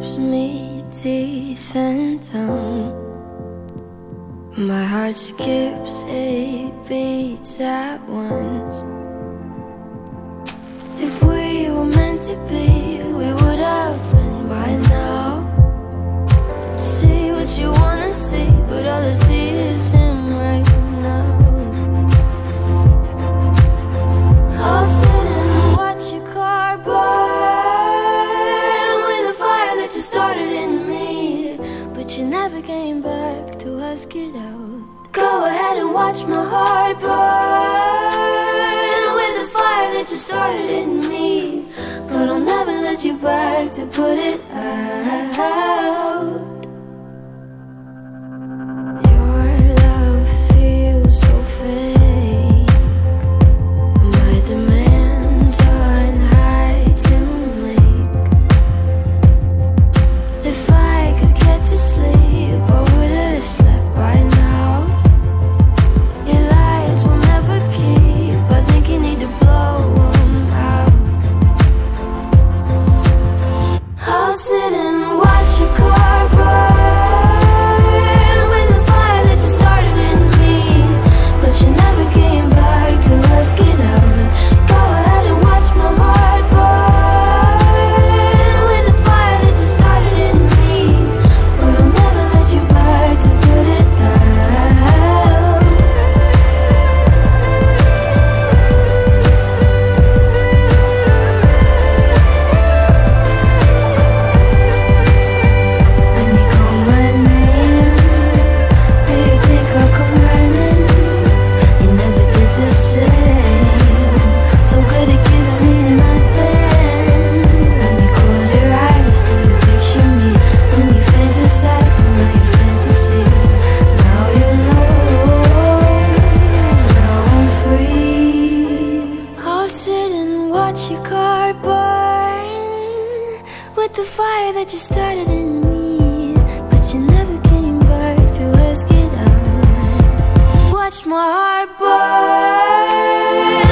lips meet teeth and tongue. My heart skips 8 beats at once. If we were meant to be, we would have been by now. See what you wanna see, but all I see is him right now. I'll sit and watch your car burn with the fire that you started in me, but you never came back to ask it out. Go ahead and watch my heart burn with the fire that you started in me, but I'll never let you back to put it out. Your love feels so fake. My demands aren't high to make. If I could get to sleep, I would have slept by now. Your lies will never keep. I think you need to blow them out. I'll sit and watch your car burn with the fire that you started in me, but you never came back to ask it out. Go ahead and watch my heart burn with the fire that you started in me, but I'll never let you back to put it out. When you call my name, do you think I'll come running? You never did the same. So good at giving me nothing. When you close your eyes, do you picture me? When you fantasize about your fantasy, now you know. Now I'm free. I'll sit and watch your car burn with the fire that you started in me, but you never came back to ask it out. Watch my heart burn